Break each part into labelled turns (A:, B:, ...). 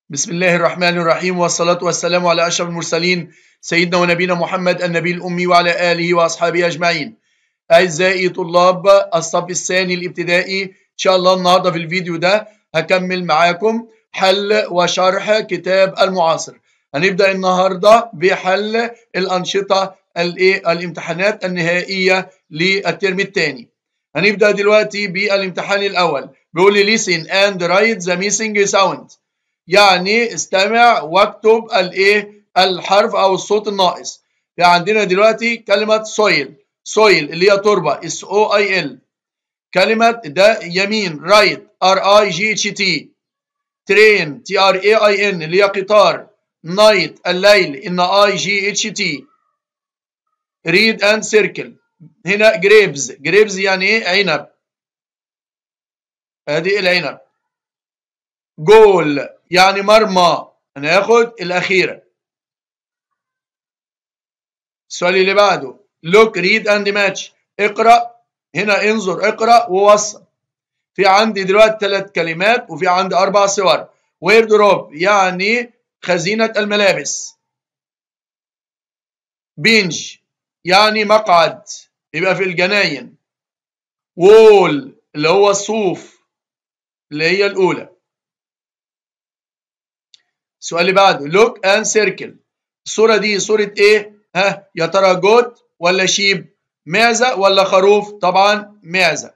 A: بسم الله الرحمن الرحيم، والصلاة والسلام على أشرف المرسلين سيدنا ونبينا محمد النبي الأمي وعلى آله وأصحابه أجمعين. أعزائي طلاب الصف الثاني الابتدائي، إن شاء الله النهاردة في الفيديو ده هكمل معاكم حل وشرح كتاب المعاصر. هنبدأ النهاردة بحل الأنشطة الامتحانات النهائية للترم الثاني. هنبدأ دلوقتي بالامتحان الأول. بيقول لي listen and write the missing sound، يعني استمع واكتب الحرف او الصوت الناقص. يعني عندنا دلوقتي كلمة soil اللي هي تربة SOIL، كلمة ده يمين right RIGHT، train TRAIN اللي هي قطار، night الليل NIGHT، read and circle. هنا grapes يعني ايه؟ عنب، ادي العنب. جول يعني مرمى، هناخد الأخيرة. السؤال اللي بعده look read and match، اقرأ، هنا انظر اقرأ ووصل. في عندي دلوقتي 3 كلمات وفي عندي 4 صور. wardrobe يعني خزينة الملابس. bench يعني مقعد، يبقى في الجناين. wall اللي هو الصوف اللي هي الأولى. السؤال اللي بعده look and circle، الصورة دي صورة ايه؟ يا ترى جوت ولا شيب؟ معزة ولا خروف؟ طبعا معزة.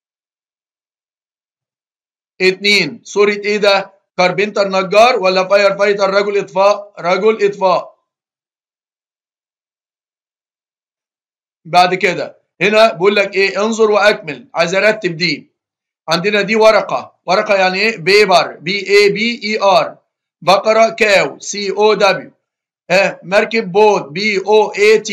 A: 2 صورة ايه ده؟ كاربنتر نجار ولا فاير فايتر رجل اطفاء؟ رجل اطفاء. بعد كده هنا بقول لك ايه؟ انظر واكمل، عايز ارتب دي. عندنا دي ورقة يعني ايه؟ بيبر BABER، بقرة كاو COW، مركب بوت BOAT.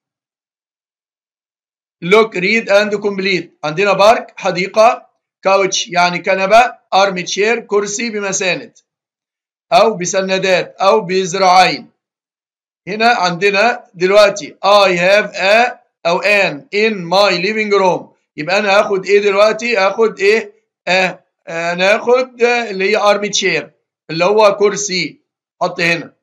A: look read and complete، عندنا بارك حديقة، كاوتش يعني كنبة، ارم تشير كرسي بمساند او بسندات او بذراعين. هنا عندنا دلوقتي I have a او an in my living room، يبقى انا هاخد ايه دلوقتي؟ هاخد ايه؟ انا هاخد اللي هي ارم تشير اللي هو كرسي، حط هنا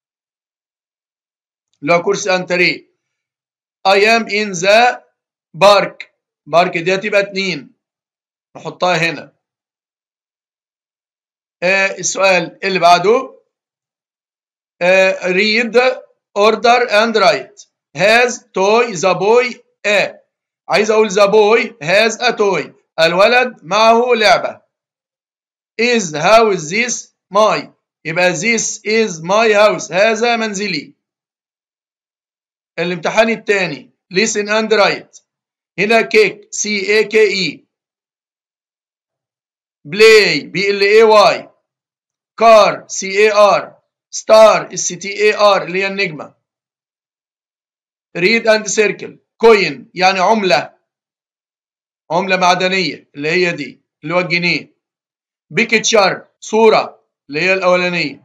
A: اللي هو كرسي انتريه. I am in the بارك دي هتبقى 2، نحطها هنا. السؤال اللي بعده read order and write. has toy the boy a، عايز اقول the boy has a toy، الولد معه لعبة. is house this my، يبقى this is my house، هذا منزلي. الامتحان الثاني listen and write. هنا cake CAKE، play BLAY، car CAR، ستار STAR اللي هي النجمة. read and circle. coin يعني عملة معدنية اللي هي دي اللي هو الجنيه. picture صورة اللي هي الأولانية.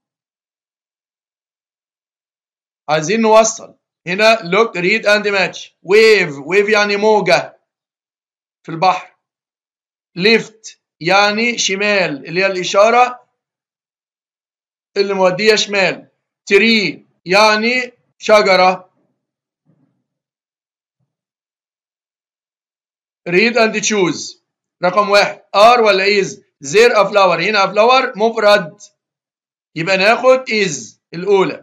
A: عايزين نوصل. هنا look read and match. wave يعني موجة في البحر. left يعني شمال اللي هي الإشارة اللي مودية شمال. tree يعني شجرة. read and choose. رقم 1 are ولا is؟ there a flower، هنا a flower مفرد يبقى ناخد is الأولى،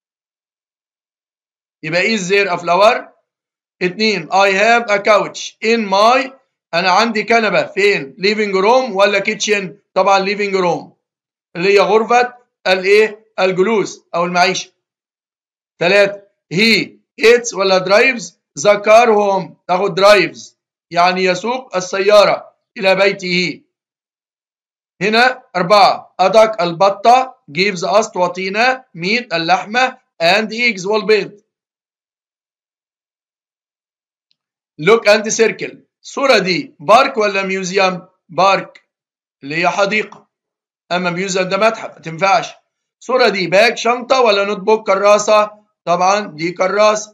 A: يبقى is there a flower. 2 I have a couch in my، أنا عندي كنبة فين؟ living room ولا kitchen؟ طبعا living room اللي هي غرفة الجلوس أو المعيشة. 3 he eats ولا drives the car home، تاخد drives يعني يسوق السيارة إلى بيته. هنا 4 أدق البطة gives us تعطينا meat اللحمة and eggs والبيض. look and circle. الصورة دي بارك ولا ميوزيوم؟ بارك اللي هي حديقة، أما ميوزيوم ده متحف ما تنفعش. الصورة دي باك شنطة ولا نوت بوك كراسة؟ طبعا دي كراسة.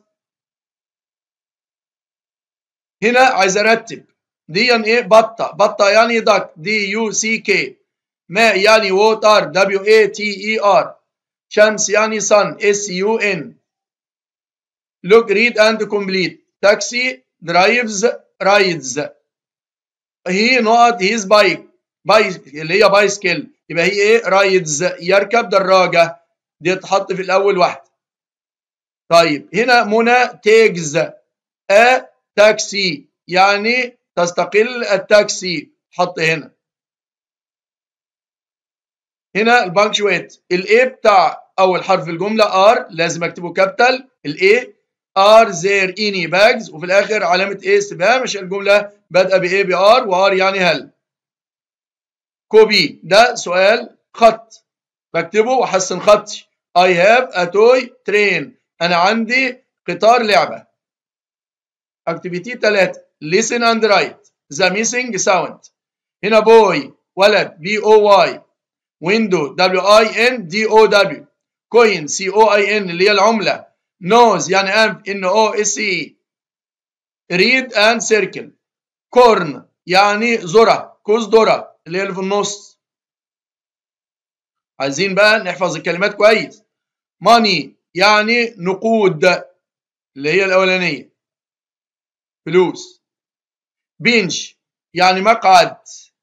A: هنا عايز أرتب دي ايه؟ بطة يعني دك DUCK، ماء يعني water water. شمس يعني sun sun. look read and complete. taxi drives rides. he not his bike اللي هي بايسكل، يبقى هي ايه؟ رايدز يركب دراجة، دي تحط في الأول واحدة. طيب هنا منى تيجز a تاكسي يعني تستقل التاكسي، حط هنا. هنا البانكشويت الاي بتاع اول حرف في الجمله ار لازم اكتبه كابيتال الاي. ار زير اني باجز، وفي الاخر علامه ايه؟ استفهام، عشان الجمله بادئه بايه؟ بار، وار يعني هل. كوبي ده سؤال خط، بكتبه واحسن خطي. I have a toy train، انا عندي قطار لعبه. اكتيفيتي 3 listen and write the missing sound. هنا بوي ولد BOY، ويندو WINDOW، كوين COIN اللي هي العملة، نوز يعني أنف NOSE، ريد أند سيركل، كورن يعني ذرة، كوز ذرة اللي هي اللي في النص. عايزين بقى نحفظ الكلمات كويس. ماني يعني نقود اللي هي الأولانية فلوس. بنش يعني مقعد.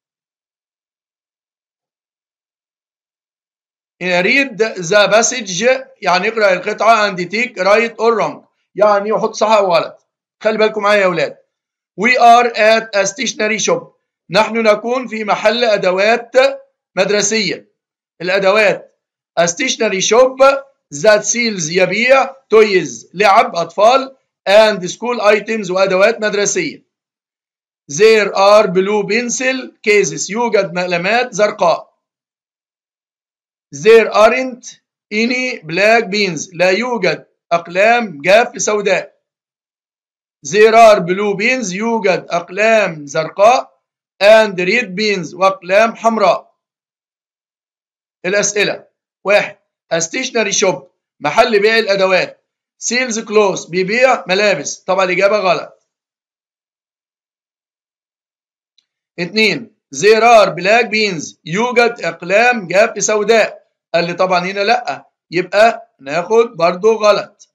A: read the passage يعني اقرأ القطعة and take right or wrong يعني وحط صح أو غلط. خلي بالكم معايا يا أولاد. We are at a stationery shop. نحن نكون في محل أدوات مدرسية. الأدوات a stationery shop that sells يبيع toys لعب أطفال and school items وأدوات مدرسية. There are blue pencil cases يوجد مقلمات زرقاء. There aren't any black beans لا يوجد أقلام جاف سوداء. There are blue beans يوجد أقلام زرقاء and red beans وأقلام حمراء. الأسئلة: 1. A stationery shop محل بيع الأدوات. Sells clothes بيبيع ملابس، طبعا الإجابة غلط. 2. There are black beans يوجد أقلام جاف سوداء، قال لي طبعا هنا لأ، يبقى ناخد برضو غلط.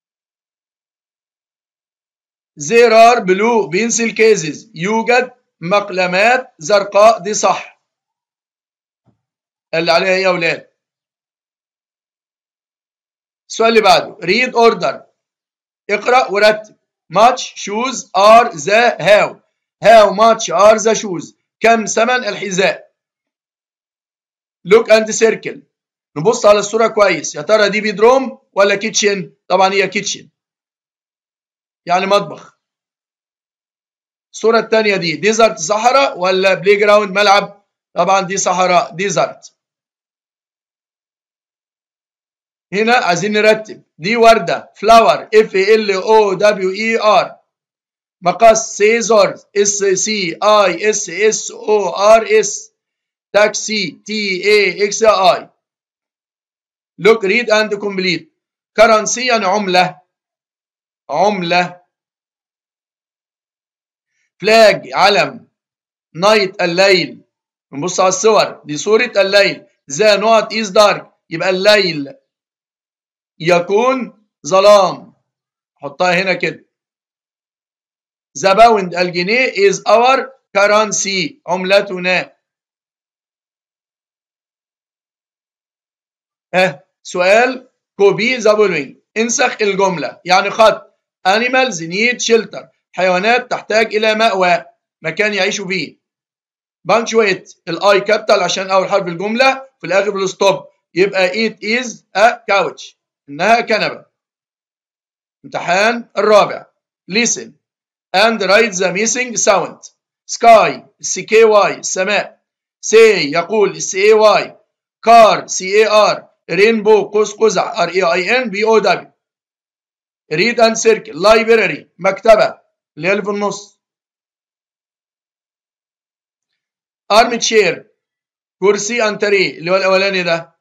A: There are blue pencil cases يوجد مقلمات زرقاء، دي صح. اللي عليها ايه يا اولاد؟ السؤال اللي بعده read order اقرأ ورتب. much shoes are the how much are the shoes كم ثمن الحذاء. look and circle نبص على الصورة كويس، يا ترى دي بيدروم ولا كيتشن؟ طبعا هي كيتشن يعني مطبخ. الصورة الثانية دي ديزرت صحراء ولا بلاي جراوند ملعب؟ طبعا دي صحراء ديزرت. هنا عايزين نرتب، دي وردة فلاور FLOWER، مقص سيزورز SCISSORS، تاكسي TAXI. look read and complete. currency يعني عملة. فلاج علم. نايت الليل، نبص على الصور دي صورة الليل. ذا نوت is dark يبقى الليل يكون ظلام، حطها هنا كده. ذا باوند الجنيه is our currency عملتنا. سؤال كوبي ذا فولوينج انسخ الجملة، يعني خط. animals need shelter حيوانات تحتاج إلى مأوى، مكان يعيشوا فيه. بانكشويت الاي كابيتال عشان أول حرف الجملة، في الآخر بالستوب، يبقى it is a couch إنها كنبة. امتحان الرابع listen and write the missing sound. sky SKY السماء. say يقول SAY. car CAR. rainbow قوس قزح RAINBOW. read and circle. library مكتبة اللي هي اللي في النص. arm chair كرسي أنتريه اللي هو الأولاني ده.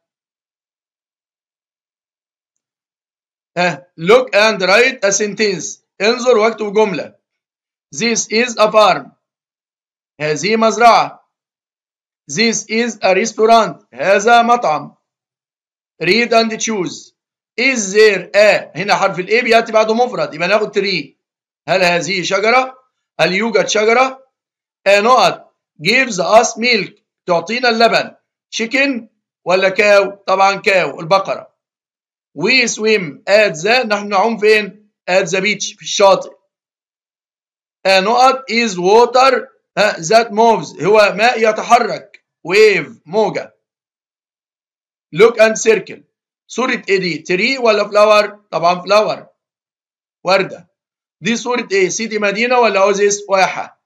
A: look and write a sentence انظر واكتب جملة. this is a farm هذه مزرعة. This is a restaurant. هذا مطعم. Read and choose. Is there a هنا حرف ال A بيأتي بعده مفرد يبقى ناخد tree. هل هذه شجرة؟ هل يوجد شجرة؟ A نقط gives us milk تعطينا اللبن. Chicken ولا كاو؟ طبعا كاو البقرة. We swim at the نحن نعوم فين؟ at the beach في الشاطئ. A نقط is water that moves هو ماء يتحرك. wave موجة. look and circle. صورة ايه دي؟ تري ولا فلاور؟ طبعا فلاور وردة. دي صورة ايه؟ سيتي مدينة ولا اوزيس؟ واحة.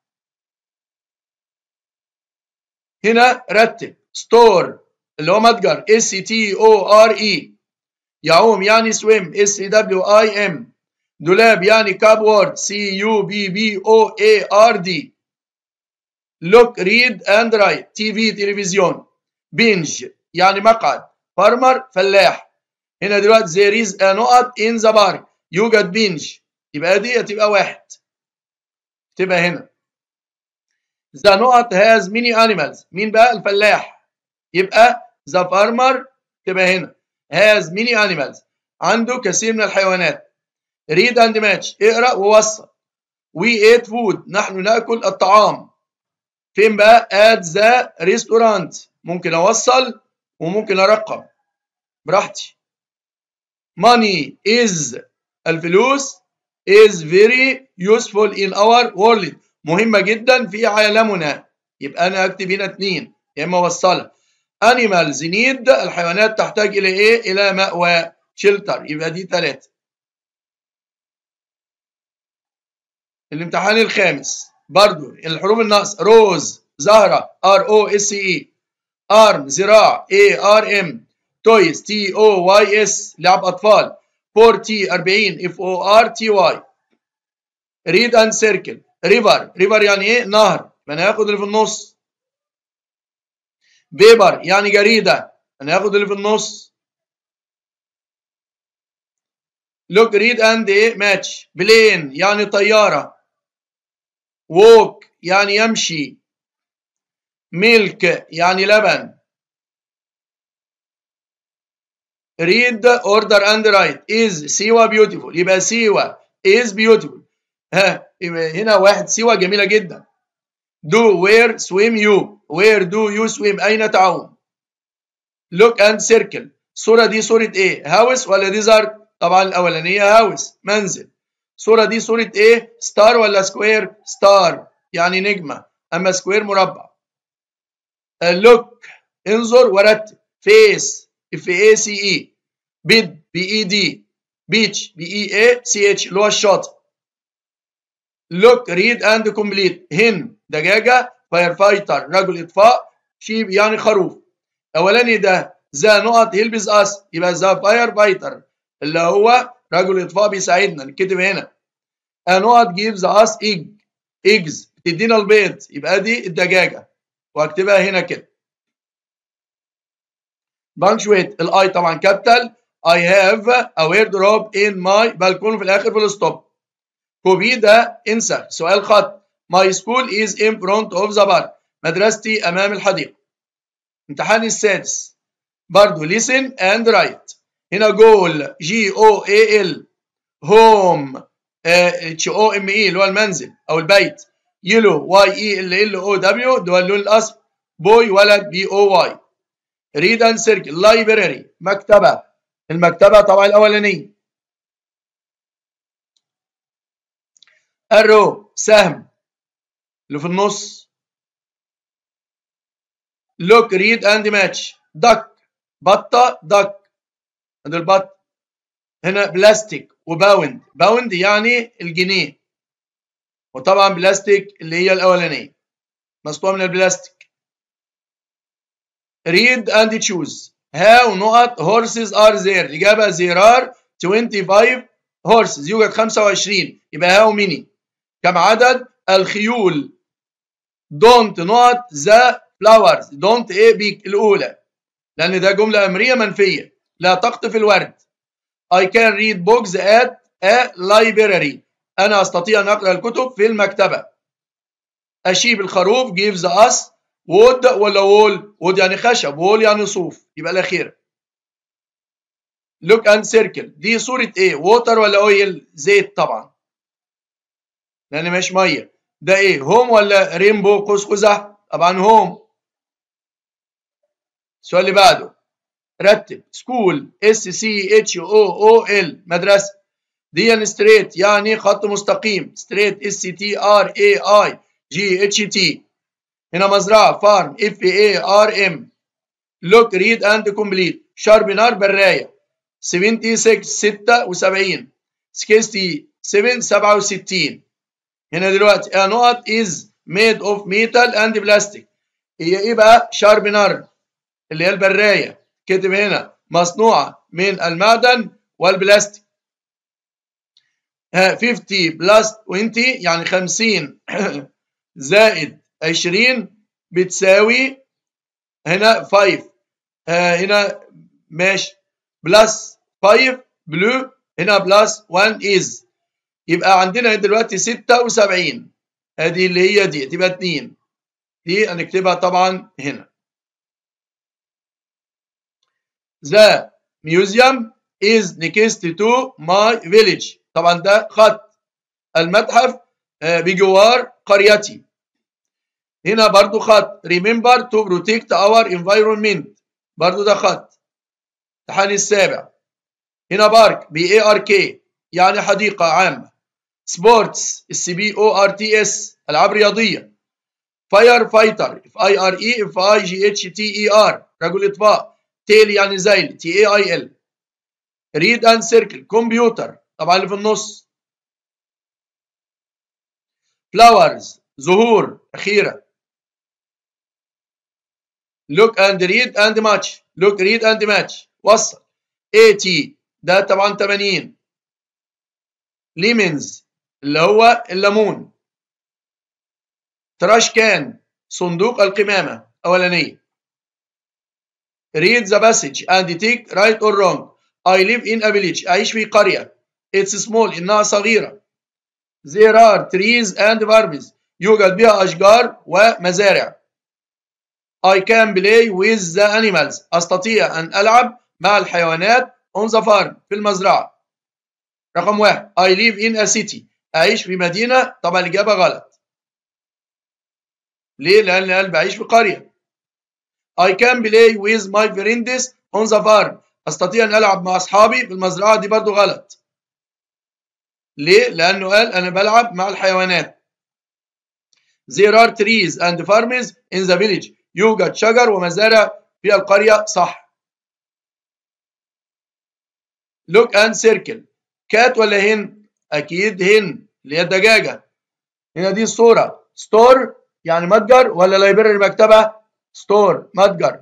A: هنا رتب. ستور اللي هو متجر STORE. يعوم يعني swim SWIM. دولاب يعني cupboard CUBBOARD. look read and write TV تلفزيون. binge يعني مقعد. farmer فلاح. هنا دلوقتي there is a نقط in the park يوجد binge يبقى دي هتبقى واحد تبقى هنا. the نقط has many animals مين بقى؟ الفلاح يبقى the farmer تبقى هنا has many animals عنده كثير من الحيوانات. read and match اقرأ ووصل. we ate food نحن ناكل الطعام. فين بقى؟ at the restaurant ممكن اوصل وممكن ارقم براحتي. money is الفلوس is very useful in our world مهمة جدا في عالمنا يبقى انا اكتب هنا 2 يا اما اوصلها. animals need الحيوانات تحتاج الى ايه؟ الى مأوى shelter يبقى دي 3. الامتحان الخامس برضو الحروف الناقص. روز زهرة ROSE. arm ذراع ARM. تويز TOYS لعب أطفال. 40 FORTY. read and circle. river يعني إيه؟ نهر أنا هاخد اللي في النص. paper يعني جريدة أنا هاخد اللي في النص. look read and match. plane يعني طيارة. walk يعني يمشي. milk يعني لبن. read order and write. is سيوة beautiful يبقى سيوة is beautiful. هنا واحد سيوة جميلة جدا. do where swim you. where do you swim أين تعوم. look and circle. الصورة دي صورة ايه؟ house ولا desert؟ طبعا الأولانية house منزل. الصورة دي صورة ايه؟ star ولا square؟ star يعني نجمة أما square مربع. look انظر ورتب. face FACE. bed BED. beach BEACH اللي هو الشاطئ. look read and complete. hen دجاجة. firefighter رجل إطفاء. sheep يعني خروف. أولاني ده ذا نقط helps us يبقى ذا firefighter اللي هو رجل إطفاء بيساعدنا نكتب هنا. a نقط gives us eggs بتدينا البيض يبقى دي الدجاجة وأكتبها هنا كده. punctuate الاي طبعا كابيتال. I have a wardrobe in my balcony في الآخر في الستوب. كوبي ده انسخ سؤال خط. my school is in front of the park مدرستي أمام الحديقة. امتحان السادس برضو listen and write. هنا goal GOAL. home HOME اللي هو المنزل أو البيت. yellow YELLOW ده اللون الأصفر. boy ولد BOY. read and circle. library مكتبة المكتبة طبعا الأولانية. arrow سهم اللي في النص. look read and match. duck بطة duck عند البط. هنا بلاستيك وباوند. باوند يعني الجنيه وطبعا بلاستيك اللي هي الأولانية مصنوعة من البلاستيك. read and choose. how نقط horses are there. الإجابة there are 25 horses يوجد 25 يبقى how many كم عدد الخيول. don't نقط the flowers. don't بيك الأولى لأن ده جملة أمرية منفية لا تقطف الورد. I can read books at a library. أنا أستطيع أن أقرأ الكتب في المكتبة. أشيب الخروف gives us وود ولا وول؟ وود يعني خشب، وول يعني صوف، يبقى الأخيرة. لوك اند سيركل دي صورة ايه؟ ووتر ولا اويل؟ زيت طبعا لأن مش مية. ده ايه؟ هوم ولا رينبو قوس قزح؟ طبعا هوم. السؤال اللي بعده رتب. سكول SCHOOL مدرسة. دي ستريت يعني خط مستقيم، ستريت STRAIGHT. هنا مزرعة فارم FARM. لوك ريد اند كومبليت. شاربنر براية. 76 76. 67 67. هنا دلوقتي نقط is made of metal and plastic. هي ايه بقى؟ شاربنر اللي هي البراية، كتب هنا مصنوعة من المعدن والبلاستيك. 50 بلس 20 يعني 50 زائد 20 بتساوي هنا 5. هنا ماشي بلس 5 بلو، هنا بلس 1 is. يبقى عندنا دلوقتي 76. ادي اللي هي دي تبقى 2. دي هنكتبها طبعا هنا. The museum is next to my village. طبعا ده خط. المتحف بجوار قريتي. هنا برضو خط. Remember to protect our environment. برضو ده خط. امتحان السابع. هنا بارك BARK يعني حديقة عامة. سبورتس SPORTS ألعاب رياضية. فاير فايتر FIRE رجل إطفاء. تيل يعني زيل TAIL. ريد اند سيركل كمبيوتر طبعا اللي في النص. فلاورز زهور أخيرة. لوك اند ريد اند ماتش. لوك ريد اند ماتش وصل. 80 ده طبعا 80. ليمونز اللي هو الليمون. تراش كان صندوق القمامة أولانية. read the passage and take right or wrong. I live in a village. أعيش في قرية. It's small إنها صغيرة. There are trees and farms. يوجد بها أشجار ومزارع. I can play with the animals. أستطيع أن ألعب مع الحيوانات on the farm في المزرعة. رقم 1 I live in a city. أعيش في مدينة. طبعا الإجابة غلط. ليه؟ لأن قال بعيش في قرية. I can play with my friends on the farm. أستطيع أن ألعب مع أصحابي في المزرعة. دي برضو غلط. ليه؟ لأنه قال أنا بلعب مع الحيوانات. There are trees and farms in the village. يوجد شجر ومزارع في القرية. صح. Look and circle. كات ولا هن؟ أكيد هن اللي هي الدجاجة. هنا دي الصورة. ستور يعني متجر ولا لايبرري مكتبة؟ ستور متجر.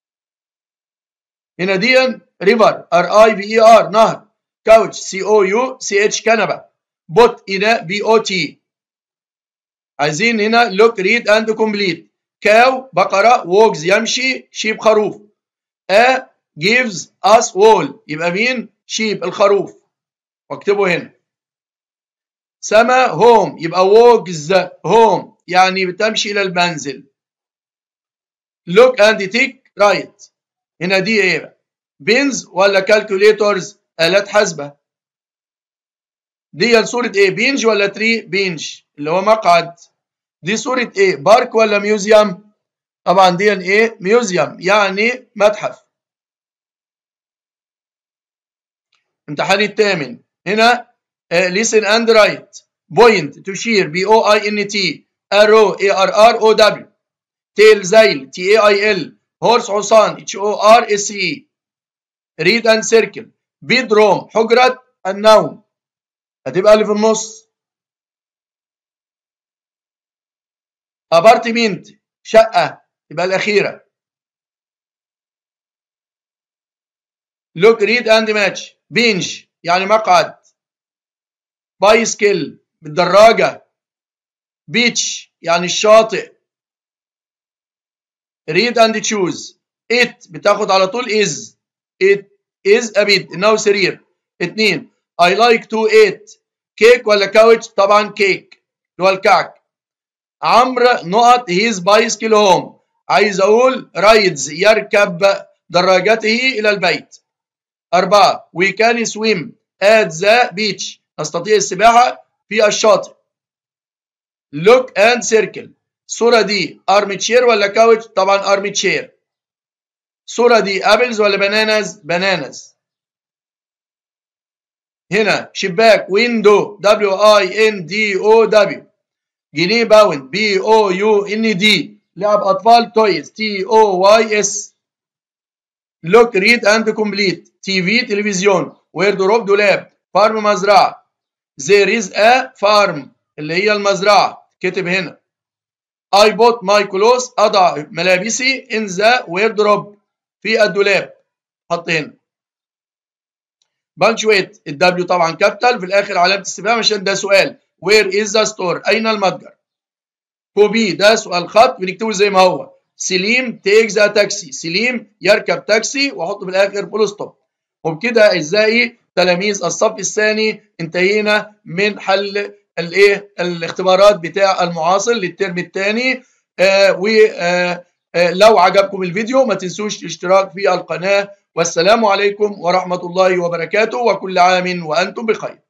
A: هنا دي ريفر RIVER نهر. كاوتش COUCH كنبة. بوت إناء BOT. عايزين هنا لوك ريد اند كومبليت. كاو بقرة. ووكز يمشي. شيب خروف. gives us wool يبقى مين؟ شيب الخروف. واكتبه هنا. سما هوم يبقى ووكز هوم يعني بتمشي إلى المنزل. لوك اند تيك رايت. هنا دي ايه؟ بينز ولا كالكوليتورز؟ آلات حاسبة. دي صورة ايه؟ بينج ولا تري؟ بينج اللي هو مقعد. دي صورة ايه؟ بارك ولا ميوزيوم؟ طبعا دي ايه؟ ميوزيوم يعني متحف. امتحان الثامن. هنا listen and write. point تشير BOINT. arrow ARROW. tail زيل TAIL. horse حصان HORSE. read and circle. bedroom حجرة النوم. هتبقى اللي في النص. apartment شقة يبقى الأخيرة. look read and match. bench يعني مقعد. بايسكل بالدراجة. beach يعني الشاطئ. read and choose. it بتاخد على طول is. it is a bed إنه سرير. 2 I like to eat. كيك ولا كاوتش؟ طبعا كيك اللي هو الكعك. عمرو نقط his bicycle home. عايز أقول رايدز يركب دراجته إلى البيت. 4 we can swim at the beach نستطيع السباحة في الشاطئ. look and circle الصورة دي arm chair ولا كاوتش؟ طبعا arm chair. الصورة دي apples ولا bananas؟ bananas. هنا شباك window WINDOW. جنيه باوند BOUND. لعب أطفال toys TOYS. look read and complete TV تلفزيون. wardrobe دولاب. farm مزرعة. there is a farm اللي هي المزرعة كتب هنا. I bought my clothes أضع ملابسي in the wardrobe في الدولاب حط هنا. punctuate الدبليو طبعا كابيتال في الآخر علامة استفهام عشان ده سؤال. where is the store أين المتجر. كوبي ده سؤال خط بنكتبه زي ما هو. سليم take the taxi سليم يركب تاكسي واحط في الآخر فول ستوب. وبكده أعزائي تلاميذ الصف الثاني انتهينا من حل الاختبارات بتاع المعاصر للترم الثاني. ولو عجبكم الفيديو ما تنسوش الاشتراك في القناة. والسلام عليكم ورحمة الله وبركاته وكل عام وأنتم بخير.